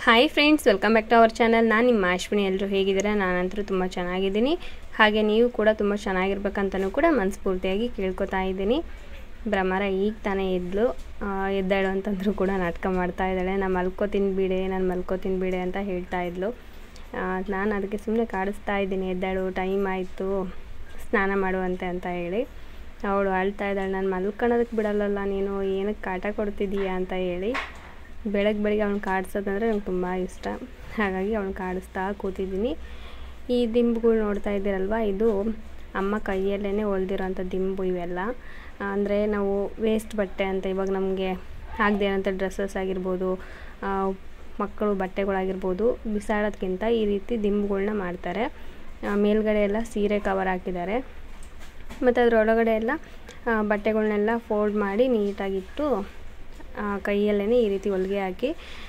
Hi friends, welcome back to our channel. ನಾನು ನಿಮ್ಮ ಅಶ್ವಿನಿ. ಎಲ್ಲರೂ ಹೇಗಿದ್ದೀರಾ? ನಾನಂತರೂ ತುಂಬ ಚೆನ್ನಾಗಿದ್ದೀನಿ. ಹಾಗೆ ನೀವು ಕೂಡ ತುಂಬ ಚೆನ್ನಾಗಿರ್ಬೇಕಂತಲೂ ಕೂಡ ಮನಸ್ಫೂರ್ತಿಯಾಗಿ ಕೇಳ್ಕೊತಾ ಇದ್ದೀನಿ. ಭ್ರಮರ ಈಗ ತಾನೇ ಎದ್ದಾಳು ಅಂತಂದರೂ ಕೂಡ ನಾಟಕ ಮಾಡ್ತಾ ಇದ್ದಾಳೆ. ನಾನು ಮಲ್ಕೋತೀನಿ ಬಿಡೆ ಅಂತ ಹೇಳ್ತಾ ಇದ್ಲು. ನಾನು ಅದಕ್ಕೆ ಸುಮ್ಮನೆ ಕಾಡಿಸ್ತಾ ಇದ್ದೀನಿ, ಎದ್ದಾಳು, ಟೈಮ್ ಆಯಿತು, ಸ್ನಾನ ಮಾಡುವಂತೆ ಅಂತ ಹೇಳಿ. ಅವಳು ಅಳ್ತಾ ಇದ್ದಾಳೆ, ನಾನು ಮಲ್ಕೊಳ್ಳೋದಕ್ಕೆ ಬಿಡಲ್ಲಲ್ಲ, ನೀನು ಏನಕ್ಕೆ ಕಾಟ ಕೊಡ್ತಿದ್ದೀಯಾ ಅಂತ ಹೇಳಿ. ಬೆಳಗ್ಗೆ ಅವ್ನು ಕಾಡಿಸೋದಂದರೆ ನಂಗೆ ತುಂಬ ಇಷ್ಟ. ಹಾಗಾಗಿ ಅವ್ನು ಕಾಡಿಸ್ತಾ ಕೂತಿದ್ದೀನಿ. ಈ ದಿಂಬುಗಳು ನೋಡ್ತಾ ಇದ್ದೀರಲ್ವ, ಇದು ಅಮ್ಮ ಕೈಯಲ್ಲೇ ಹೊಲ್ದಿರೋಂಥ ದಿಂಬು. ಇವೆಲ್ಲ ಅಂದರೆ ನಾವು ವೇಸ್ಟ್ ಬಟ್ಟೆ ಅಂತ, ಇವಾಗ ನಮಗೆ ಆಗದೆ ಇರೋಂಥ ಡ್ರೆಸ್ಸಸ್ ಆಗಿರ್ಬೋದು, ಮಕ್ಕಳು ಬಟ್ಟೆಗಳಾಗಿರ್ಬೋದು, ಬಿಸಾಡೋದಕ್ಕಿಂತ ಈ ರೀತಿ ದಿಂಬುಗಳನ್ನ ಮಾಡ್ತಾರೆ. ಮೇಲ್ಗಡೆ ಎಲ್ಲ ಸೀರೆ ಕವರ್ ಹಾಕಿದ್ದಾರೆ. ಮತ್ತು ಅದರೊಳಗಡೆ ಎಲ್ಲ ಬಟ್ಟೆಗಳನ್ನೆಲ್ಲ ಫೋಲ್ಡ್ ಮಾಡಿ ನೀಟಾಗಿಟ್ಟು ಕೈಯಲ್ಲೇ ಈ ರೀತಿ ಹೊಲಿಗೆ ಹಾಕಿ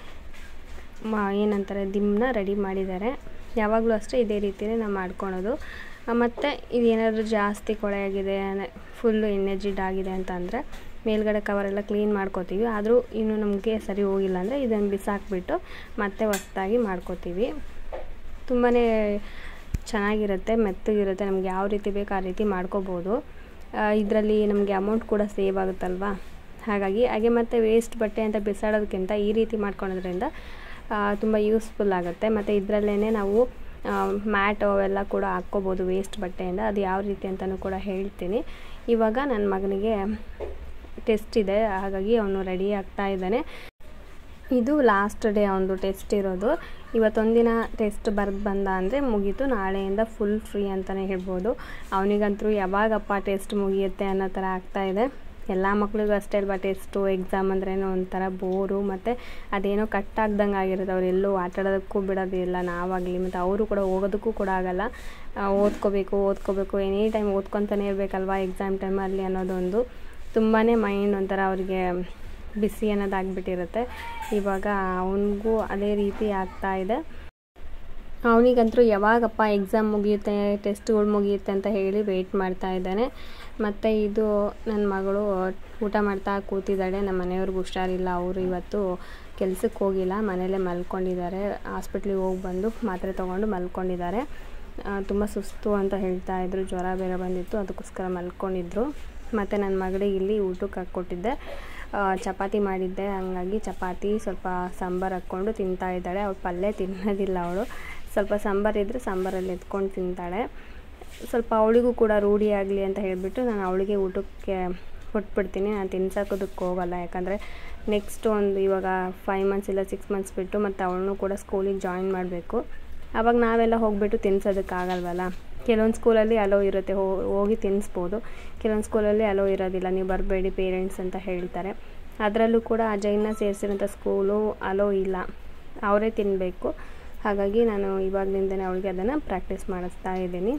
ಏನಂತಾರೆ ದಿಂಬನ್ನ ರೆಡಿ ಮಾಡಿದ್ದಾರೆ. ಯಾವಾಗಲೂ ಅಷ್ಟೇ ಇದೇ ರೀತಿಯೇ ನಾವು ಮಾಡ್ಕೊಳೋದು. ಮತ್ತು ಇದೇನಾದರೂ ಜಾಸ್ತಿ ಕೊಳೆಯಾಗಿದೆ, ಫುಲ್ಲು ಎಣ್ಣೆ ಜಿಡ್ಡಾಗಿದೆ ಅಂತ ಅಂದರೆ ಮೇಲ್ಗಡೆ ಕವರೆಲ್ಲ ಕ್ಲೀನ್ ಮಾಡ್ಕೋತೀವಿ. ಆದರೂ ಇನ್ನೂ ನಮಗೆ ಸರಿ ಹೋಗಿಲ್ಲ ಅಂದರೆ ಇದನ್ನು ಬಿಸಾಕ್ಬಿಟ್ಟು ಮತ್ತೆ ಹೊಸದಾಗಿ ಮಾಡ್ಕೋತೀವಿ. ತುಂಬಾ ಚೆನ್ನಾಗಿರುತ್ತೆ, ಮೆತ್ತಗಿರುತ್ತೆ. ನಮ್ಗೆ ಯಾವ ರೀತಿ ಬೇಕು ಆ ರೀತಿ ಮಾಡ್ಕೋಬೋದು. ಇದರಲ್ಲಿ ನಮಗೆ ಅಮೌಂಟ್ ಕೂಡ ಸೇವ್ ಆಗುತ್ತಲ್ವ. ಹಾಗೆ ಮತ್ತು ವೇಸ್ಟ್ ಬಟ್ಟೆ ಅಂತ ಬಿಸಾಡೋದಕ್ಕಿಂತ ಈ ರೀತಿ ಮಾಡ್ಕೊಳೋದ್ರಿಂದ ತುಂಬ ಯೂಸ್ಫುಲ್ ಆಗುತ್ತೆ. ಮತ್ತು ಇದರಲ್ಲೇ ನಾವು ಮ್ಯಾಟ್ ಅವೆಲ್ಲ ಕೂಡ ಹಾಕ್ಕೋಬೋದು ವೇಸ್ಟ್ ಬಟ್ಟೆಯಿಂದ. ಅದು ಯಾವ ರೀತಿ ಅಂತಲೂ ಕೂಡ ಹೇಳ್ತೀನಿ. ಇವಾಗ ನನ್ನ ಮಗನಿಗೆ ಟೆಸ್ಟ್ ಇದೆ, ಹಾಗಾಗಿ ಅವನು ರೆಡಿ ಆಗ್ತಾ ಇದ್ದಾನೆ. ಇದು ಲಾಸ್ಟ್ ಡೇ ಅವನದು ಟೆಸ್ಟ್ ಇರೋದು. ಇವತ್ತೊಂದಿನ ಟೆಸ್ಟ್ ಬಂದ ಅಂದರೆ ಮುಗೀತು, ನಾಳೆಯಿಂದ ಫುಲ್ ಫ್ರೀ ಅಂತಲೇ ಹೇಳ್ಬೋದು. ಅವನಿಗಂತೂ ಯಾವಾಗಪ್ಪ ಟೆಸ್ಟ್ ಮುಗಿಯುತ್ತೆ ಅನ್ನೋ ಥರ ಆಗ್ತಾಯಿದೆ. ಎಲ್ಲ ಮಕ್ಳಿಗೂ ಅಷ್ಟೇ ಅಲ್ವಾ, ಟೆಸ್ಟು ಎಕ್ಸಾಮ್ ಅಂದ್ರೇನೋ ಒಂಥರ ಬೋರು, ಮತ್ತು ಅದೇನೋ ಕಟ್ಟಾಗ್ದಂಗೆ ಆಗಿರುತ್ತೆ. ಅವರೆಲ್ಲೂ ಆಟಾಡೋದಕ್ಕೂ ಬಿಡೋದಿಲ್ಲ ನಾವಾಗಲಿ, ಮತ್ತು ಅವರು ಕೂಡ ಹೋಗೋದಕ್ಕೂ ಕೂಡ ಆಗೋಲ್ಲ. ಓದ್ಕೋಬೇಕು ಎನಿ ಟೈಮ್ ಓದ್ಕೊತಾನೆ ಇರಬೇಕಲ್ವ ಎಕ್ಸಾಮ್ ಟೈಮಲ್ಲಿ ಅನ್ನೋದೊಂದು ತುಂಬಾ ಮೈಂಡ್ ಒಂಥರ ಅವ್ರಿಗೆ ಬಿಸಿ ಅನ್ನೋದಾಗ್ಬಿಟ್ಟಿರುತ್ತೆ. ಇವಾಗ ಅವನಿಗೂ ಅದೇ ರೀತಿ ಆಗ್ತಾಯಿದೆ. ಅವನಿಗಂತೂ ಯಾವಾಗಪ್ಪ ಎಕ್ಸಾಮ್ ಮುಗಿಯುತ್ತೆ, ಟೆಸ್ಟ್ಗಳು ಮುಗಿಯುತ್ತೆ ಅಂತ ಹೇಳಿ ವೆಯ್ಟ್ ಮಾಡ್ತಾ ಇದ್ದಾನೆ. ಮತ್ತು ಇದು ನನ್ನ ಮಗಳು ಊಟ ಮಾಡ್ತಾ ಕೂತಿದ್ದಾಳೆ. ನಮ್ಮ ಮನೆಯವ್ರಿಗೆ ಹುಷಾರಿಲ್ಲ, ಅವರು ಇವತ್ತು ಕೆಲಸಕ್ಕೆ ಹೋಗಿಲ್ಲ, ಮನೆಯಲ್ಲೇ ಮಲ್ಕೊಂಡಿದ್ದಾರೆ. ಹಾಸ್ಪಿಟ್ಲಿಗೆ ಹೋಗಿ ಬಂದು ಮಾತ್ರೆ ತೊಗೊಂಡು ಮಲ್ಕೊಂಡಿದ್ದಾರೆ. ತುಂಬ ಸುಸ್ತು ಅಂತ ಹೇಳ್ತಾ ಇದ್ರು, ಜ್ವರ ಬೇರೆ ಬಂದಿತ್ತು, ಅದಕ್ಕೋಸ್ಕರ ಮಲ್ಕೊಂಡಿದ್ರು. ಮತ್ತು ನನ್ನ ಮಗಳಿಗೆ ಇಲ್ಲಿ ಊಟಕ್ಕೆ ಹಾಕ್ಕೊಟ್ಟಿದ್ದೆ, ಚಪಾತಿ ಮಾಡಿದ್ದೆ. ಹಂಗಾಗಿ ಚಪಾತಿ ಸ್ವಲ್ಪ ಸಾಂಬಾರು ಹಾಕ್ಕೊಂಡು ತಿಂತಾ ಇದ್ದಾಳೆ. ಅವಳು ಪಲ್ಯ ತಿನ್ನೋದಿಲ್ಲ. ಅವಳು ಸ್ವಲ್ಪ ಸಾಂಬಾರಿದ್ದರೆ ಸಾಂಬಾರಲ್ಲಿ ಎತ್ಕೊಂಡು ತಿಂತಾಳೆ. ಸ್ವಲ್ಪ ಅವಳಿಗೂ ಕೂಡ ರೂಢಿ ಆಗಲಿ ಅಂತ ಹೇಳಿಬಿಟ್ಟು ನಾನು ಅವಳಿಗೆ ಊಟಕ್ಕೆ ಕೊಟ್ಬಿಡ್ತೀನಿ. ನಾನು ತಿನ್ಸೋಕೋದಕ್ಕೆ ಹೋಗಲ್ಲ, ಯಾಕಂದರೆ ನೆಕ್ಸ್ಟ್ ಇವಾಗ 5 ಮಂತ್ಸ್ ಇಲ್ಲ 6 ಮಂತ್ಸ್ ಬಿಟ್ಟು ಮತ್ತು ಅವಳನ್ನೂ ಕೂಡ ಸ್ಕೂಲಿಗೆ ಜಾಯಿನ್ ಮಾಡಬೇಕು. ಆವಾಗ ನಾವೆಲ್ಲ ಹೋಗಿಬಿಟ್ಟು ತಿನ್ಸೋದಕ್ಕಾಗಲ್ವಲ್ಲ. ಕೆಲವೊಂದು ಸ್ಕೂಲಲ್ಲಿ ಅಲೋ ಇರುತ್ತೆ, ಹೋಗಿ ತಿನ್ನಿಸ್ಬೋದು. ಕೆಲವೊಂದು ಸ್ಕೂಲಲ್ಲಿ ಅಲೋ ಇರೋದಿಲ್ಲ, ನೀವು ಬರಬೇಡಿ ಪೇರೆಂಟ್ಸ್ ಅಂತ ಹೇಳ್ತಾರೆ. ಅದರಲ್ಲೂ ಕೂಡ ಅಜಯ್ನ ಸೇರಿಸಿರೋಂಥ ಸ್ಕೂಲು ಅಲೋ ಇಲ್ಲ, ಅವರೇ ತಿನ್ನಬೇಕು. ಹಾಗಾಗಿ ನಾನು ಇವಾಗಲಿಂದನೇ ಅವಳಿಗೆ ಅದನ್ನು ಪ್ರಾಕ್ಟೀಸ್ ಮಾಡಿಸ್ತಾ ಇದ್ದೀನಿ.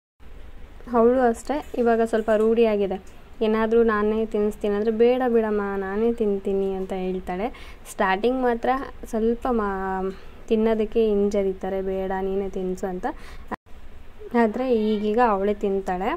ಅವಳು ಅಷ್ಟೇ ಇವಾಗ ಸ್ವಲ್ಪ ರೂಢಿಯಾಗಿದೆ. ಏನಾದರೂ ನಾನೇ ತಿನ್ನಿಸ್ತೀನಿ ಅಂದರೆ ಬೇಡ ಬಿಡಮ್ಮ ನಾನೇ ತಿಂತೀನಿ ಅಂತ ಹೇಳ್ತಾಳೆ. ಸ್ಟಾರ್ಟಿಂಗ್ ಮಾತ್ರ ಸ್ವಲ್ಪ ತಿನ್ನೋದಕ್ಕೆ ಹಿಂಜರಿತಾರೆ, ಬೇಡ ನೀನೇ ತಿನ್ನಿಸು ಅಂತ. ಆದರೆ ಈಗೀಗ ಅವಳೇ ತಿಂತಾಳೆ.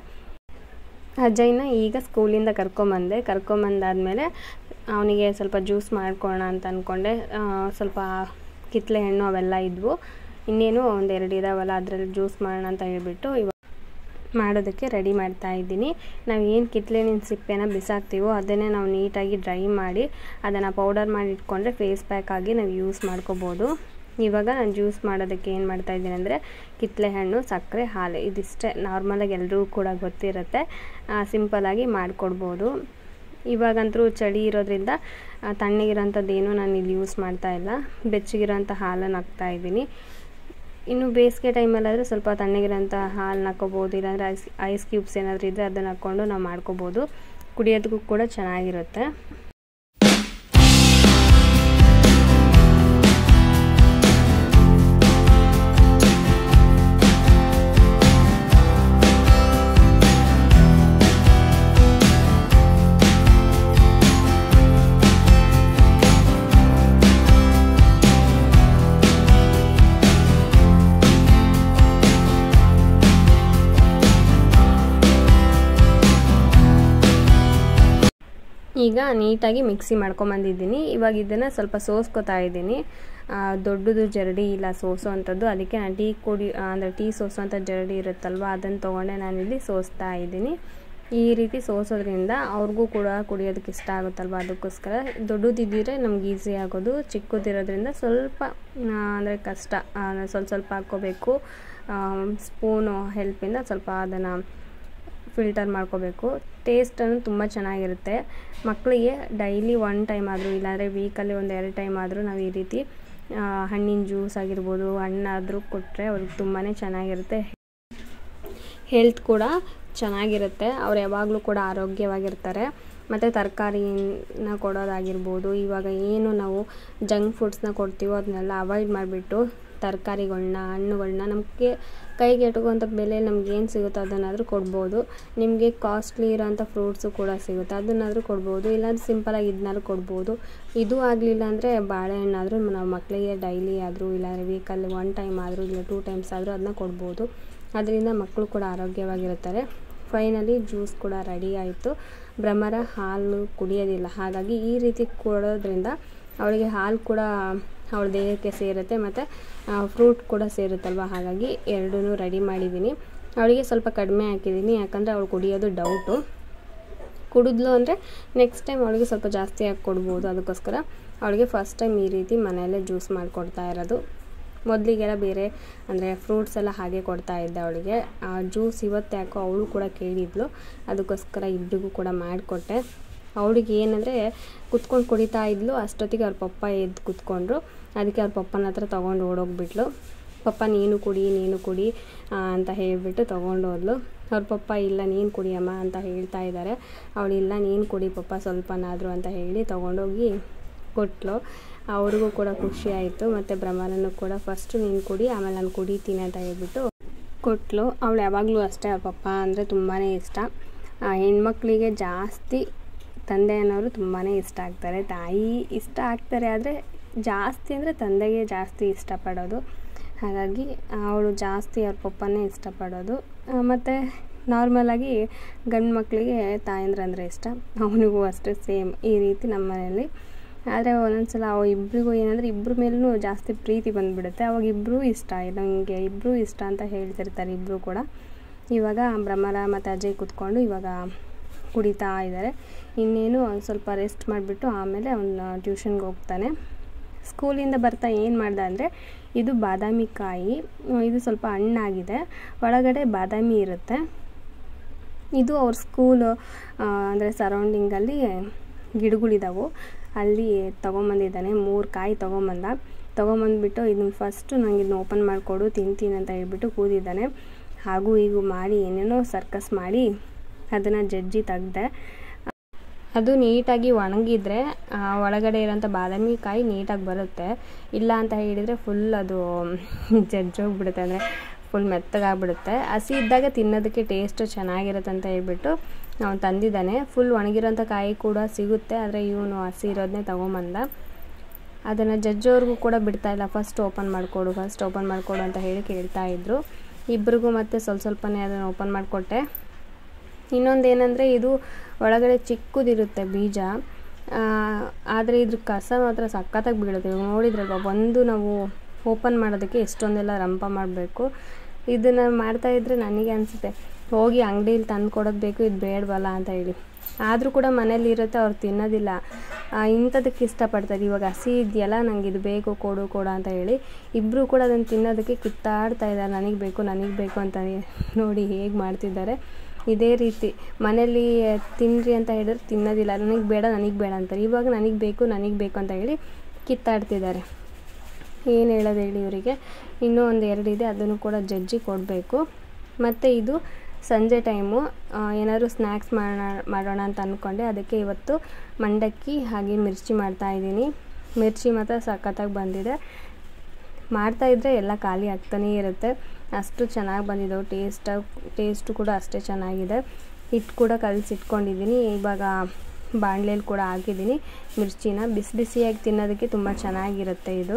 ಅಜಯ್ನ ಈಗ ಸ್ಕೂಲಿಂದ ಕರ್ಕೊಂಬಂದಾದಮೇಲೆ ಅವನಿಗೆ ಸ್ವಲ್ಪ ಜ್ಯೂಸ್ ಮಾಡ್ಕೊಳ್ಳೋಣ ಅಂತ ಅಂದ್ಕೊಂಡೆ. ಸ್ವಲ್ಪ ಕಿತ್ತಳೆ ಹಣ್ಣು ಅವೆಲ್ಲ ಇದ್ವು, ಇನ್ನೇನು 1-2 ಇದಾವಲ್ಲ, ಅದರಲ್ಲಿ ಜ್ಯೂಸ್ ಮಾಡೋಣ ಅಂತ ಹೇಳ್ಬಿಟ್ಟು ಇವಾಗ ಮಾಡೋದಕ್ಕೆ ರೆಡಿ ಮಾಡ್ತಾ ಇದ್ದೀನಿ. ನಾವು ಏನು ಕಿತ್ತಳೆ ಹಣ್ಣಿನ ಸಿಪ್ಪೆನ ಬಿಸಾಕ್ತೀವೋ ಅದನ್ನೇ ನಾವು ನೀಟಾಗಿ ಡ್ರೈ ಮಾಡಿ ಅದನ್ನು ಪೌಡರ್ ಮಾಡಿ ಇಟ್ಕೊಂಡ್ರೆ ಫೇಸ್ ಪ್ಯಾಕ್ ಆಗಿ ನಾವು ಯೂಸ್ ಮಾಡ್ಕೋಬೋದು. ಇವಾಗ ನಾನು ಜ್ಯೂಸ್ ಮಾಡೋದಕ್ಕೆ ಏನು ಮಾಡ್ತಾಯಿದ್ದೀನಿ ಅಂದರೆ ಕಿತ್ತಳೆ ಹಣ್ಣು, ಸಕ್ಕರೆ, ಹಾಲು, ಇದಿಷ್ಟೇ. ನಾರ್ಮಲಾಗಿ ಎಲ್ಲರಿಗೂ ಕೂಡ ಗೊತ್ತಿರುತ್ತೆ, ಸಿಂಪಲಾಗಿ ಮಾಡಿಕೊಡ್ಬೋದು. ಇವಾಗಂತೂ ಚಳಿ ಇರೋದ್ರಿಂದ ತಣ್ಣಗಿರೋಂಥದ್ದೇನು ನಾನು ಇಲ್ಲಿ ಯೂಸ್ ಮಾಡ್ತಾಯಿಲ್ಲ, ಬೆಚ್ಚಗಿರೋಂಥ ಹಾಲನ್ನು ಹಾಕ್ತಾಯಿದ್ದೀನಿ. ಇನ್ನು ಬೇಸಿಗೆ ಟೈಮಲ್ಲಾದರೆ ಸ್ವಲ್ಪ ತಣ್ಣಗಿರೋಂಥ ಹಾಲನ್ನ ಹಾಕ್ಕೋಬೋದು, ಇಲ್ಲಾಂದರೆ ಐಸ್ ಕ್ಯೂಬ್ಸ್ ಏನಾದರೂ ಇದ್ದರೆ ಅದನ್ನು ಹಾಕ್ಕೊಂಡು ನಾವು ಮಾಡ್ಕೋಬೋದು. ಕುಡಿಯೋದಕ್ಕೂ ಕೂಡ ಚೆನ್ನಾಗಿರುತ್ತೆ. ಈಗ ನೀಟಾಗಿ ಮಿಕ್ಸಿ ಮಾಡ್ಕೊಂಬಂದಿದ್ದೀನಿ. ಇವಾಗ ಇದನ್ನು ಸ್ವಲ್ಪ ಸೋಸ್ಕೊತಾ ಇದ್ದೀನಿ. ದೊಡ್ಡದು ಜರಡಿ ಇಲ್ಲ ಸೋಸೋ ಅಂಥದ್ದು. ಅದಕ್ಕೆ ನಾನು ಟೀ ಸೋಸೋ ಅಂಥ ಜರಡಿ ಇರುತ್ತಲ್ವ, ಅದನ್ನು ತೊಗೊಂಡೆ ನಾನಿಲ್ಲಿ ಸೋಸ್ತಾ ಇದ್ದೀನಿ. ಈ ರೀತಿ ಸೋಸೋದ್ರಿಂದ ಅವ್ರಿಗೂ ಕೂಡ ಕುಡಿಯೋದಕ್ಕೆ ಇಷ್ಟ ಆಗುತ್ತಲ್ವ, ಅದಕ್ಕೋಸ್ಕರ. ದೊಡ್ಡದಿದ್ದರೆ ನಮ್ಗೆ ಈಸಿ ಆಗೋದು, ಚಿಕ್ಕದಿರೋದ್ರಿಂದ ಸ್ವಲ್ಪ ಅಂದರೆ ಕಷ್ಟ. ಸ್ವಲ್ಪ ಹಾಕ್ಕೋಬೇಕು, ಸ್ಪೂನು ಹೆಲ್ಪಿಂದ ಸ್ವಲ್ಪ ಅದನ್ನು ಫಿಲ್ಟರ್ ಮಾಡ್ಕೋಬೇಕು. ಟೇಸ್ಟನ್ನು ತುಂಬ ಚೆನ್ನಾಗಿರುತ್ತೆ. ಮಕ್ಕಳಿಗೆ ಡೈಲಿ 1 ಟೈಮ್ ಆದರೂ, ಇಲ್ಲಾಂದರೆ ವೀಕಲ್ಲಿ 1-2 ಟೈಮ್ ಆದರೂ ನಾವು ಈ ರೀತಿ ಹಣ್ಣಿನ ಜ್ಯೂಸ್ ಆಗಿರ್ಬೋದು, ಹಣ್ಣಾದರೂ ಕೊಟ್ಟರೆ ಅವ್ರಿಗೆ ತುಂಬಾ ಚೆನ್ನಾಗಿರುತ್ತೆ. ಹೆಲ್ತ್ ಕೂಡ ಚೆನ್ನಾಗಿರುತ್ತೆ. ಅವ್ರು ಯಾವಾಗಲೂ ಕೂಡ ಆರೋಗ್ಯವಾಗಿರ್ತಾರೆ. ಮತ್ತು ತರಕಾರಿನ ಕೊಡೋದಾಗಿರ್ಬೋದು, ಇವಾಗ ಏನು ನಾವು ಜಂಕ್ ಫುಡ್ಸ್ನ ಕೊಡ್ತೀವೋ ಅದನ್ನೆಲ್ಲ ಅವಾಯ್ಡ್ ಮಾಡಿಬಿಟ್ಟು ತರಕಾರಿಗಳ್ನ, ಹಣ್ಣುಗಳ್ನ ನಮಗೆ ಕೈಗೆ ಎಟುಕುವಂಥ ಬೆಲೆ ನಮಗೇನು ಸಿಗುತ್ತೋ ಅದನ್ನಾದರೂ ಕೊಡ್ಬೋದು. ನಿಮಗೆ ಕಾಸ್ಟ್ಲಿ ಇರೋಂಥ ಫ್ರೂಟ್ಸು ಕೂಡ ಸಿಗುತ್ತೆ, ಅದನ್ನಾದರೂ ಕೊಡ್ಬೋದು. ಇಲ್ಲಾಂದ್ರೆ ಸಿಂಪಲಾಗಿ ಇದನ್ನಾದ್ರೂ ಕೊಡ್ಬೋದು. ಇದು ಆಗಲಿಲ್ಲ ಅಂದರೆ ಬಾಳೆಹಣ್ಣಾದರೂ ನಾವು ಮಕ್ಕಳಿಗೆ ಡೈಲಿ ಆದರೂ, ಇಲ್ಲಾಂದರೆ ವೀಕಲ್ಲಿ 1 ಟೈಮ್ ಆದರೂ, ಇಲ್ಲ 2 ಟೈಮ್ಸ್ ಆದರೂ ಅದನ್ನ ಕೊಡ್ಬೋದು. ಅದರಿಂದ ಮಕ್ಕಳು ಕೂಡ ಆರೋಗ್ಯವಾಗಿರುತ್ತಾರೆ. ಫೈನಲಿ ಜ್ಯೂಸ್ ಕೂಡ ರೆಡಿ ಆಯಿತು. ಭ್ರಮರ ಹಾಲು ಕುಡಿಯೋದಿಲ್ಲ, ಹಾಗಾಗಿ ಈ ರೀತಿ ಕೊಡೋದ್ರಿಂದ ಅವಳಿಗೆ ಹಾಲು ಕೂಡ ಅವಳ ದೇಹಕ್ಕೆ ಸೇರುತ್ತೆ, ಮತ್ತು ಫ್ರೂಟ್ ಕೂಡ ಸೇರುತ್ತಲ್ವ, ಹಾಗಾಗಿ ಎರಡೂ ರೆಡಿ ಮಾಡಿದ್ದೀನಿ. ಅವಳಿಗೆ ಸ್ವಲ್ಪ ಕಡಿಮೆ ಹಾಕಿದ್ದೀನಿ, ಯಾಕಂದರೆ ಅವಳು ಕುಡಿಯೋದು ಡೌಟು. ಕುಡಿದ್ಲು ಅಂದರೆ ನೆಕ್ಸ್ಟ್ ಟೈಮ್ ಅವಳಿಗೆ ಸ್ವಲ್ಪ ಜಾಸ್ತಿ ಹಾಕಿ ಕೊಡ್ಬೋದು. ಅದಕ್ಕೋಸ್ಕರ ಅವಳಿಗೆ ಫಸ್ಟ್ ಟೈಮ್ ಈ ರೀತಿ ಮನೆಯಲ್ಲೇ ಜ್ಯೂಸ್ ಮಾಡಿಕೊಡ್ತಾ ಇರೋದು. ಮೊದಲಿಗೆಲ್ಲ ಬೇರೆ ಅಂದರೆ ಫ್ರೂಟ್ಸ್ ಎಲ್ಲ ಹಾಗೆ ಕೊಡ್ತಾ ಇದ್ದೆ ಅವಳಿಗೆ. ಜ್ಯೂಸ್ ಇವತ್ತು ಯಾಕೋ ಅವಳು ಕೂಡ ಕೇಳಿದ್ಲು, ಅದಕ್ಕೋಸ್ಕರ ಇಬ್ಬರಿಗೂ ಕೂಡ ಮಾಡಿಕೊಟ್ಟೆ. ಅವಳಿಗೆ ಏನಂದರೆ ಕುತ್ಕೊಂಡು ಕುಡಿತಾ ಇದ್ಲು, ಅಷ್ಟೊತ್ತಿಗೆ ಅವ್ರ ಪಪ್ಪ ಎದ್ದು ಕುತ್ಕೊಂಡ್ರು. ಅದಕ್ಕೆ ಅವ್ರ ಪಪ್ಪನ ಹತ್ರ ತೊಗೊಂಡು ಓಡೋಗ್ಬಿಟ್ಲು. ಪಪ್ಪ ನೀನು ಕುಡಿ ಅಂತ ಹೇಳಿಬಿಟ್ಟು ತೊಗೊಂಡು ಹೋದ್ಲು. ಅವ್ರ ಪಪ್ಪ ಇಲ್ಲ ನೀನು ಕುಡಿಯಮ್ಮ ಅಂತ ಹೇಳ್ತಾ ಇದ್ದಾರೆ. ಅವಳಿಲ್ಲ ನೀನು ಕುಡಿ ಪಪ್ಪ ಸ್ವಲ್ಪನಾದರೂ ಅಂತ ಹೇಳಿ ತೊಗೊಂಡೋಗಿ ಕೊಟ್ಟಳು. ಅವ್ರಿಗೂ ಕೂಡ ಖುಷಿ ಆಯಿತು. ಮತ್ತು ಭ್ರಮರನ್ನು ಕೂಡ ಫಸ್ಟು ನೀನು ಕುಡಿ, ಆಮೇಲೆ ನಾನು ಕುಡಿತೀನಿ ಅಂತ ಹೇಳ್ಬಿಟ್ಟು ಕೊಟ್ಟಳು. ಅವಳು ಯಾವಾಗಲೂ ಅಷ್ಟೇ, ಅವ್ರ ಪಪ್ಪ ಅಂದರೆ ತುಂಬಾ ಇಷ್ಟ. ಹೆಣ್ಮಕ್ಳಿಗೆ ಜಾಸ್ತಿ ತಂದೆ ಅನ್ನೋರು ತುಂಬಾ ಇಷ್ಟ ಆಗ್ತಾರೆ. ತಾಯಿ ಇಷ್ಟ ಆಗ್ತಾರೆ, ಆದರೆ ಜಾಸ್ತಿ ಅಂದರೆ ತಂದೆಗೆ ಜಾಸ್ತಿ ಇಷ್ಟಪಡೋದು. ಹಾಗಾಗಿ ಅವಳು ಜಾಸ್ತಿ ಅವ್ರ ಪಪ್ಪನೇ ಇಷ್ಟಪಡೋದು. ಮತ್ತು ನಾರ್ಮಲಾಗಿ ಗಂಡು ಮಕ್ಕಳಿಗೆ ತಾಯಂದ್ರೆ ಅಂದರೆ ಇಷ್ಟ. ಅವನಿಗೂ ಅಷ್ಟೇ ಸೇಮ್ ಈ ರೀತಿ ನಮ್ಮ ಮನೆಯಲ್ಲಿ. ಆದರೆ ಒಂದೊಂದ್ಸಲ ಇಬ್ಬರಿಗೂ ಏನಂದರೆ ಇಬ್ಬರ ಮೇಲೂ ಜಾಸ್ತಿ ಪ್ರೀತಿ ಬಂದುಬಿಡುತ್ತೆ. ಅವಾಗ ಇಬ್ಬರೂ ಇಷ್ಟ, ನನಗೆ ಇಬ್ಬರೂ ಇಷ್ಟ ಅಂತ ಹೇಳ್ತಿರ್ತಾರೆ ಇಬ್ಬರು ಕೂಡ. ಇವಾಗ ಭ್ರಮರ ಮತ್ತು ಅಜಯ್ ಕೂತ್ಕೊಂಡು ಇವಾಗ ಕುಡಿತಾ ಇದ್ದಾರೆ. ಇನ್ನೇನು ಒಂದು ಸ್ವಲ್ಪ ರೆಸ್ಟ್ ಮಾಡಿಬಿಟ್ಟು ಆಮೇಲೆ ಅವನು ಟ್ಯೂಷನ್ಗೆ ಹೋಗ್ತಾನೆ. ಸ್ಕೂಲಿಂದ ಬರ್ತಾ ಏನು ಮಾಡ್ದೆ ಅಂದರೆ, ಇದು ಬಾದಾಮಿ ಕಾಯಿ, ಇದು ಸ್ವಲ್ಪ ಹಣ್ಣಾಗಿದೆ, ಒಳಗಡೆ ಬಾದಾಮಿ ಇರುತ್ತೆ. ಇದು ಅವ್ರ ಸ್ಕೂಲು ಅಂದರೆ ಸರೌಂಡಿಂಗಲ್ಲಿ ಗಿಡಗಳಿದ್ದಾವೆ, ಅಲ್ಲಿ ತೊಗೊಂಬಂದಿದ್ದಾನೆ. 3 ಕಾಯಿ ತೊಗೊಂಬಂದ್ಬಿಟ್ಟು ಇದನ್ನು ಫಸ್ಟು ನನಗೆ ಇದನ್ನ ಓಪನ್ ಮಾಡಿಕೊಡು ತಿಂತೀನಿ ಅಂತ ಹೇಳ್ಬಿಟ್ಟು ಕೂದಿದ್ದಾನೆ. ಹಾಗೂ ಹೀಗೂ ಮಾಡಿ ಏನೇನೋ ಸರ್ಕಸ್ ಮಾಡಿ ಅದನ್ನು ಜಜ್ಜಿ ತೆಗ್ದೆ. ಅದು ನೀಟಾಗಿ ಒಣಗಿದ್ರೆ ಒಳಗಡೆ ಇರೋಂಥ ಬಾದಾಮಿ ಕಾಯಿ ನೀಟಾಗಿ ಬರುತ್ತೆ. ಇಲ್ಲ ಅಂತ ಹೇಳಿದರೆ ಫುಲ್ ಅದು ಜಜ್ಜೋಗ್ಬಿಡುತ್ತೆ, ಅಂದರೆ ಫುಲ್ ಮೆತ್ತಗಾಗ್ಬಿಡುತ್ತೆ. ಹಸಿ ಇದ್ದಾಗ ತಿನ್ನೋದಕ್ಕೆ ಟೇಸ್ಟ್ ಚೆನ್ನಾಗಿರುತ್ತೆ ಅಂತ ಹೇಳ್ಬಿಟ್ಟು ನಾವು ತಂದಿದ್ದಾನೆ. ಫುಲ್ ಒಣಗಿರೋಂಥ ಕಾಯಿ ಕೂಡ ಸಿಗುತ್ತೆ, ಆದರೆ ಇವನು ಹಸಿ ಇರೋದನ್ನೇ ತೊಗೊಂಬಂದ. ಅದನ್ನು ಜಜ್ಜೋರ್ಗೂ ಕೂಡ ಬಿಡ್ತಾಯಿಲ್ಲ, ಫಸ್ಟ್ ಓಪನ್ ಮಾಡಿಕೊಡು ಅಂತ ಹೇಳಿ ಕೇಳ್ತಾಯಿದ್ರು. ಇಬ್ಬರಿಗೂ ಮತ್ತೆ ಸ್ವಲ್ಪನೇ ಅದನ್ನು ಓಪನ್ ಮಾಡಿಕೊಟ್ಟೆ. ಇನ್ನೊಂದೇನೆಂದರೆ, ಇದು ಒಳಗಡೆ ಚಿಕ್ಕದಿರುತ್ತೆ ಬೀಜ, ಆದರೆ ಇದ್ರ ಕಸ ಮಾತ್ರ ಸಖತ್ತಾಗಿ ಬೀಳುತ್ತೆ. ನೋಡಿದ್ರಲ್ವ, ಒಂದು ನಾವು ಓಪನ್ ಮಾಡೋದಕ್ಕೆ ಎಷ್ಟೊಂದೆಲ್ಲ ರಂಪ ಮಾಡಬೇಕು. ಇದನ್ನು ಮಾಡ್ತಾಯಿದ್ರೆ ನನಗೆ ಅನಿಸುತ್ತೆ, ಹೋಗಿ ಅಂಗಡಿಯಲ್ಲಿ ತಂದು ಕೊಡೋದು ಬೇಕು, ಇದು ಬೇಡವಲ್ಲ ಅಂತ ಹೇಳಿ. ಆದರೂ ಕೂಡ ಮನೇಲಿ ಇರುತ್ತೆ, ಅವ್ರು ತಿನ್ನೋದಿಲ್ಲ, ಇಂಥದಕ್ಕೆ ಇಷ್ಟಪಡ್ತಾರೆ. ಇವಾಗ ಹಸಿ ಇದೆಯಲ್ಲ, ನನಗೆ ಇದು ಬೇಕು ಕೊಡು ಅಂತ ಹೇಳಿ ಇಬ್ಬರು ಕೂಡ ಅದನ್ನು ತಿನ್ನೋದಕ್ಕೆ ಕಿತ್ತಾಡ್ತಾ ಇದ್ದಾರೆ. ನನಗೆ ಬೇಕು ಅಂತ ನೋಡಿ ಹೇಗೆ ಮಾಡ್ತಿದ್ದಾರೆ. ಇದೇ ರೀತಿ ಮನೇಲಿ ತಿನ್ನಿರಿ ಅಂತ ಹೇಳಿದ್ರೆ ತಿನ್ನೋದಿಲ್ಲ, ನನಗೆ ಬೇಡ ಅಂತಾರೆ. ಇವಾಗ ನನಗೆ ಬೇಕು ಅಂತ ಹೇಳಿ ಕಿತ್ತಾಡ್ತಿದ್ದಾರೆ. ಏನು ಹೇಳೋದು ಹೇಳಿ ಇವರಿಗೆ. ಇನ್ನೂ 1-2 ಇದೆ, ಅದನ್ನು ಕೂಡ ಜಜ್ಜಿ ಕೊಡಬೇಕು. ಮತ್ತು ಇದು ಸಂಜೆ ಟೈಮು ಏನಾದರೂ ಸ್ನ್ಯಾಕ್ಸ್ ಮಾಡೋಣ ಅಂತ ಅಂದ್ಕೊಂಡೆ. ಅದಕ್ಕೆ ಇವತ್ತು ಮಂಡಕ್ಕಿ ಹಾಗೆ ಮಿರ್ಚಿ ಮಾಡ್ತಾಯಿದ್ದೀನಿ. ಮಿರ್ಚಿ ಮಾತ್ರ ಸಖತ್ತಾಗಿ ಬಂದಿದೆ. ಮಾಡ್ತಾಯಿದ್ರೆ ಎಲ್ಲ ಖಾಲಿ ಆಗ್ತಾನೇ ಇರುತ್ತೆ, ಅಷ್ಟು ಚೆನ್ನಾಗಿ ಬಂದಿದ್ದವು. ಟೇಸ್ಟು ಕೂಡ ಅಷ್ಟೇ ಚೆನ್ನಾಗಿದೆ. ಹಿಟ್ಟು ಕೂಡ ಕಲಸಿಟ್ಕೊಂಡಿದ್ದೀನಿ. ಇವಾಗ ಬಾಣಲೆಯಲ್ಲಿ ಕೂಡ ಹಾಕಿದ್ದೀನಿ ಮಿರ್ಚಿನ. ಬಿಸಿಯಾಗಿ ತಿನ್ನೋದಕ್ಕೆ ತುಂಬ ಚೆನ್ನಾಗಿರುತ್ತೆ ಇದು.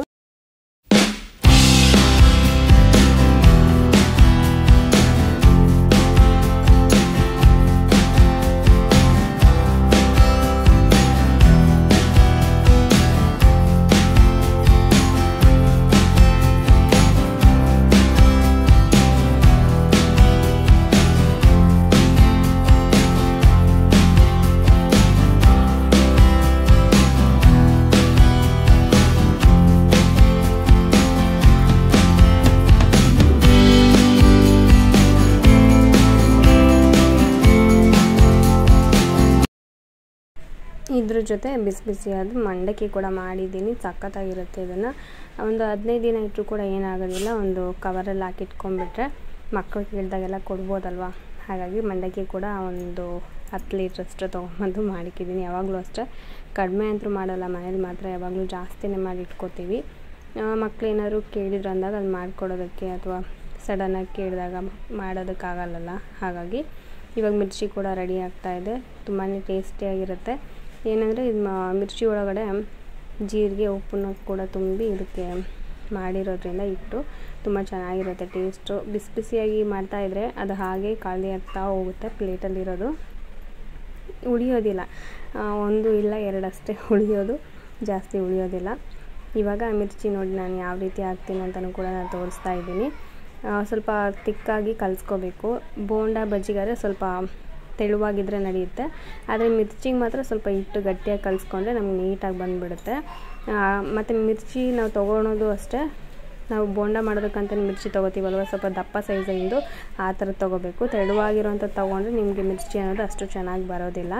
ಇದ್ರ ಜೊತೆ ಬಿಸಿ ಬಿಸಿಯಾದ ಮಂಡಕ್ಕಿ ಕೂಡ ಮಾಡಿದ್ದೀನಿ. ಸಖತ್ತಾಗಿರುತ್ತೆ. ಇದನ್ನು ಒಂದು 15 ದಿನ ಇಟ್ಟರು ಕೂಡ ಏನಾಗೋದಿಲ್ಲ. ಒಂದು ಕವರಲ್ಲಿ ಹಾಕಿಟ್ಕೊಂಡ್ಬಿಟ್ರೆ ಮಕ್ಕಳು ಕೇಳಿದಾಗೆಲ್ಲ ಕೊಡ್ಬೋದಲ್ವ. ಹಾಗಾಗಿ ಮಂಡಕ್ಕಿ ಕೂಡ ಒಂದು 10 ಲೀಟ್ರಷ್ಟು ತೊಗೊಂಬಂದು ಮಾಡಿಟ್ಟಿದ್ದೀನಿ. ಯಾವಾಗಲೂ ಅಷ್ಟೇ ಕಡಿಮೆ ಅಂತೂ ಮಾಡಲ್ಲ, ಮನೇಲಿ ಮಾತ್ರ ಯಾವಾಗಲೂ ಜಾಸ್ತಿನೇ ಮಾಡಿ ಇಟ್ಕೋತೀವಿ. ಮಕ್ಳು ಏನಾದ್ರು ಕೇಳಿದ್ರು ಅಂದಾಗ ಅದು ಮಾಡಿಕೊಡೋದಕ್ಕೆ ಅಥವಾ ಸಡನ್ನಾಗಿ ಕೇಳಿದಾಗ ಮಾಡೋದಕ್ಕಾಗಲ್ಲಲ್ಲ. ಹಾಗಾಗಿ ಇವಾಗ ಮಿರ್ಚಿ ಕೂಡ ರೆಡಿ ಆಗ್ತಾಯಿದೆ. ತುಂಬಾ ಟೇಸ್ಟಿಯಾಗಿರುತ್ತೆ. ಏನಂದರೆ ಇದು ಮಿರ್ಚಿ ಒಳಗಡೆ ಜೀರಿಗೆ ಉಪ್ಪನ್ನು ಕೂಡ ತುಂಬಿ ಇದಕ್ಕೆ ಮಾಡಿರೋದ್ರಿಂದ ಇಟ್ಟು ತುಂಬ ಚೆನ್ನಾಗಿರುತ್ತೆ ಟೇಸ್ಟು. ಬಿಸಿ ಬಿಸಿಯಾಗಿ ಮಾಡ್ತಾಯಿದ್ರೆ ಅದು ಹಾಗೆ ಖಾಲಿ ಆಗ್ತಾ ಹೋಗುತ್ತೆ. ಪ್ಲೇಟಲ್ಲಿರೋದು ಉಳಿಯೋದಿಲ್ಲ. 1 ಇಲ್ಲ 2 ಅಷ್ಟೇ ಉಳಿಯೋದು, ಜಾಸ್ತಿ ಉಳಿಯೋದಿಲ್ಲ. ಇವಾಗ ಮಿರ್ಚಿ ನೋಡಿ ನಾನು ಯಾವ ರೀತಿ ಹಾಕ್ತೀನಿ ಅಂತಲೂ ಕೂಡ ನಾನು ತೋರಿಸ್ತಾ ಇದ್ದೀನಿ. ಸ್ವಲ್ಪ ತಿಕ್ಕಾಗಿ ಕಲಿಸ್ಕೋಬೇಕು. ಬೋಂಡ ಬಜ್ಜಿಗಾದರೆ ಸ್ವಲ್ಪ ತೆಳುವಾಗಿದ್ದರೆ ನಡೆಯುತ್ತೆ. ಆದರೆ ಮಿರ್ಚಿಗೆ ಮಾತ್ರ ಸ್ವಲ್ಪ ಹಿಟ್ಟು ಗಟ್ಟಿಯಾಗಿ ಕಲಿಸ್ಕೊಂಡ್ರೆ ನಮ್ಗೆ ನೀಟಾಗಿ ಬಂದುಬಿಡುತ್ತೆ. ಮತ್ತು ಮಿರ್ಚಿ ನಾವು ತೊಗೊಳೋದು ಅಷ್ಟೇ, ನಾವು ಬೋಂಡ ಮಾಡೋದಕ್ಕಂತ ಮಿರ್ಚಿ ತೊಗೋತೀವಲ್ವ, ಸ್ವಲ್ಪ ದಪ್ಪ ಸೈಜಿಂದು ಆ ಥರ ತೊಗೋಬೇಕು. ತೆಳುವಾಗಿರೋಂಥದ್ದು ತೊಗೊಂಡ್ರೆ ನಿಮಗೆ ಮಿರ್ಚಿ ಅನ್ನೋದು ಅಷ್ಟು ಚೆನ್ನಾಗಿ ಬರೋದಿಲ್ಲ.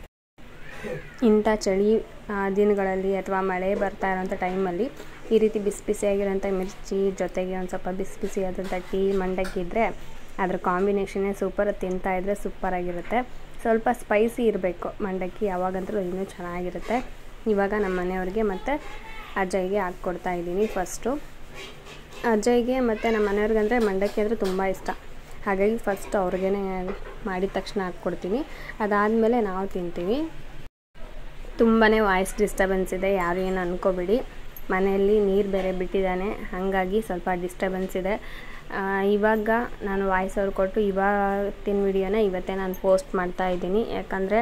ಇಂಥ ಚಳಿ ದಿನಗಳಲ್ಲಿ ಅಥವಾ ಮಳೆ ಬರ್ತಾ ಇರೋಂಥ ಟೈಮಲ್ಲಿ ಈ ರೀತಿ ಬಿಸಿ ಬಿಸಿಯಾಗಿರೋಂಥ ಮಿರ್ಚಿ ಜೊತೆಗೆ ಒಂದು ಸ್ವಲ್ಪ ಬಿಸಿ ಬಿಸಿಯಾದಂಥ ಟೀ ಮಂಡಕ್ಕಿ ಇದ್ದರೆ ಅದರ ಕಾಂಬಿನೇಷನ್ನೇ ಸೂಪರ್. ತಿಂತಾಯಿದ್ರೆ ಸೂಪರಾಗಿರುತ್ತೆ. ಸ್ವಲ್ಪ ಸ್ಪೈಸಿ ಇರಬೇಕು ಮಂಡಕ್ಕಿ, ಯಾವಾಗಂತೂ ಇನ್ನೂ ಚೆನ್ನಾಗಿರುತ್ತೆ. ಇವಾಗ ನಮ್ಮ ಮನೆಯವ್ರಿಗೆ ಮತ್ತು ಅಜ್ಜಯ್ಯಗೆ ಹಾಕ್ಕೊಡ್ತಾ ಇದ್ದೀನಿ. ಫಸ್ಟು ಅಜ್ಜಯ್ಯಗೆ ಮತ್ತು ನಮ್ಮ ಮನೆಯವ್ರಿಗಂದರೆ ಮಂಡಕ್ಕಿ ಅಂದರೆ ತುಂಬ ಇಷ್ಟ. ಹಾಗಾಗಿ ಫಸ್ಟ್ ಅವ್ರಿಗೇ ಮಾಡಿದ ತಕ್ಷಣ ಹಾಕ್ಕೊಡ್ತೀನಿ. ಅದಾದಮೇಲೆ ನಾವು ತಿಂತೀವಿ. ತುಂಬಾ ವಾಯ್ಸ್ ಡಿಸ್ಟರ್ಬೆನ್ಸ್ ಇದೆ, ಯಾರು ಏನು ಅಂದ್ಕೋಬೇಡಿ. ಮನೆಯಲ್ಲಿ ನೀರು ಬೇರೆ ಬಿಟ್ಟಿದ್ದಾನೆ, ಹಾಗಾಗಿ ಸ್ವಲ್ಪ ಡಿಸ್ಟರ್ಬೆನ್ಸ್ ಇದೆ. ಇವಾಗ ನಾನು ವಾಯ್ಸ್ ಓವರ್ ಕೊಟ್ಟು ಇವತ್ತಿನ ವಿಡಿಯೋನ ಇವತ್ತೇ ನಾನು ಪೋಸ್ಟ್ ಮಾಡ್ತಾ ಇದ್ದೀನಿ. ಯಾಕಂದರೆ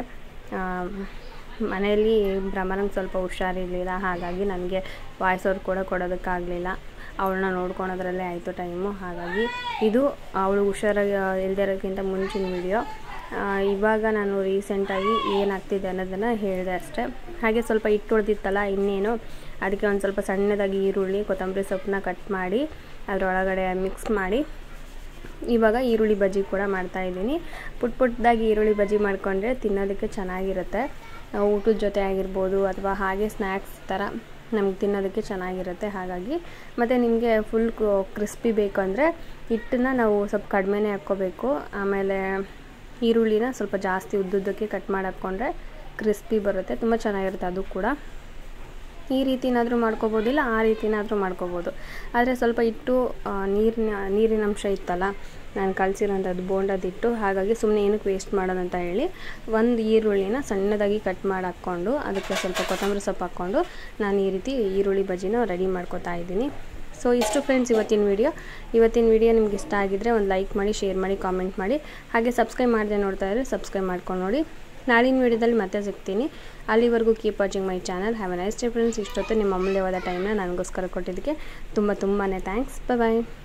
ಮನೆಯಲ್ಲಿ ಭ್ರಮರಂಗೆ ಸ್ವಲ್ಪ ಹುಷಾರಿರಲಿಲ್ಲ, ಹಾಗಾಗಿ ನನಗೆ ವಾಯ್ಸ್ ಓವರ್ ಕೂಡ ಕೊಡೋದಕ್ಕಾಗಲಿಲ್ಲ. ಅವಳನ್ನ ನೋಡ್ಕೊಳೋದ್ರಲ್ಲೇ ಆಯಿತು ಟೈಮು. ಹಾಗಾಗಿ ಇದು ಅವಳು ಹುಷಾರಾಗಿ ಇಲ್ದಿರೋಕ್ಕಿಂತ ಮುಂಚಿನ ವಿಡಿಯೋ. ಇವಾಗ ನಾನು ರೀಸೆಂಟಾಗಿ ಏನಾಗ್ತಿದೆ ಅನ್ನೋದನ್ನು ಹೇಳಿದೆ ಅಷ್ಟೇ. ಹಾಗೆ ಸ್ವಲ್ಪ ಹಿಟ್ಟು ಉಳಿದಿತ್ತಲ್ಲ ಇನ್ನೇನು, ಅದಕ್ಕೆ ಒಂದು ಸ್ವಲ್ಪ ಸಣ್ಣದಾಗಿ ಈರುಳ್ಳಿ ಕೊತ್ತಂಬರಿ ಸೊಪ್ಪನ್ನ ಕಟ್ ಮಾಡಿ ಅದರೊಳಗಡೆ ಮಿಕ್ಸ್ ಮಾಡಿ ಇವಾಗ ಈರುಳ್ಳಿ ಬಜ್ಜಿ ಕೂಡ ಮಾಡ್ತಾಯಿದ್ದೀನಿ. ಪುಟ್ಟದಾಗಿ ಈರುಳ್ಳಿ ಬಜ್ಜಿ ಮಾಡಿಕೊಂಡ್ರೆ ತಿನ್ನೋದಕ್ಕೆ ಚೆನ್ನಾಗಿರುತ್ತೆ. ಊಟದ ಜೊತೆ ಆಗಿರ್ಬೋದು ಅಥವಾ ಹಾಗೆ ಸ್ನ್ಯಾಕ್ಸ್ ಥರ ನಮ್ಗೆ ತಿನ್ನೋದಕ್ಕೆ ಚೆನ್ನಾಗಿರುತ್ತೆ. ಹಾಗಾಗಿ ಮತ್ತು ನಿಮಗೆ ಫುಲ್ ಕ್ರಿಸ್ಪಿ ಬೇಕು ಅಂದರೆ ಹಿಟ್ಟನ್ನ ನಾವು ಸ್ವಲ್ಪ ಕಡಿಮೆನೇ ಹಾಕ್ಕೋಬೇಕು. ಆಮೇಲೆ ಈರುಳ್ಳಿನ ಸ್ವಲ್ಪ ಜಾಸ್ತಿ ಉದ್ದುದ್ದಕ್ಕೆ ಕಟ್ ಮಾಡಿ ಹಾಕ್ಕೊಂಡ್ರೆ ಕ್ರಿಸ್ಪಿ ಬರುತ್ತೆ, ತುಂಬ ಚೆನ್ನಾಗಿರುತ್ತೆ. ಅದು ಕೂಡ ಈ ರೀತಿನಾದರೂ ಮಾಡ್ಕೋಬೋದಿಲ್ಲ, ಆ ರೀತಿನಾದರೂ ಮಾಡ್ಕೋಬೋದು. ಆದರೆ ಸ್ವಲ್ಪ ಹಿಟ್ಟು ನೀರಿನ ಅಂಶ ಇತ್ತಲ್ಲ ನಾನು ಕಲಸಿರೋಂಥದ್ದು ಬೋಂಡದಿಟ್ಟು, ಹಾಗಾಗಿ ಸುಮ್ಮನೆ ಏನಕ್ಕೆ ವೇಸ್ಟ್ ಮಾಡೋದಂತ ಹೇಳಿ ಒಂದು ಈರುಳ್ಳಿನ ಸಣ್ಣದಾಗಿ ಕಟ್ ಮಾಡಿ ಹಾಕ್ಕೊಂಡು ಅದಕ್ಕೆ ಸ್ವಲ್ಪ ಕೊತ್ತಂಬರಿ ಸೊಪ್ಪು ಹಾಕ್ಕೊಂಡು ನಾನು ಈ ರೀತಿ ಈರುಳ್ಳಿ ಬಜ್ಜಿನ ರೆಡಿ ಮಾಡ್ಕೊತಾ ಇದ್ದೀನಿ. ಸೊ ಇಷ್ಟು ಫ್ರೆಂಡ್ಸ್ ಇವತ್ತಿನ ವಿಡಿಯೋ ನಿಮ್ಗೆ ಇಷ್ಟ ಆಗಿದ್ದರೆ ಒಂದು ಲೈಕ್ ಮಾಡಿ, ಶೇರ್ ಮಾಡಿ, ಕಾಮೆಂಟ್ ಮಾಡಿ. ಹಾಗೆ ಸಬ್ಸ್ಕ್ರೈಬ್ ಮಾಡದೆ ನೋಡ್ತಾ ಇದ್ದರೆ ಸಬ್ಸ್ಕ್ರೈಬ್ ಮಾಡ್ಕೊಂಡು ನೋಡಿ. ನಾಳಿನ ವಿಡಿಯೋದಲ್ಲಿ ಮತ್ತೆ ಸಿಗ್ತೀನಿ. ಅಲ್ಲಿವರೆಗೂ keep watching my channel. Have a nice day friends. ಇಷ್ಟೊತ್ತು ನಿಮ್ಮ ಅಮೂಲ್ಯವಾದ ಟೈಮ್ನ ನನಗೋಸ್ಕರ ಕೊಟ್ಟಿದ್ದಕ್ಕೆ ತುಂಬಾ ಥ್ಯಾಂಕ್ಸ್. ಬಾಯ್.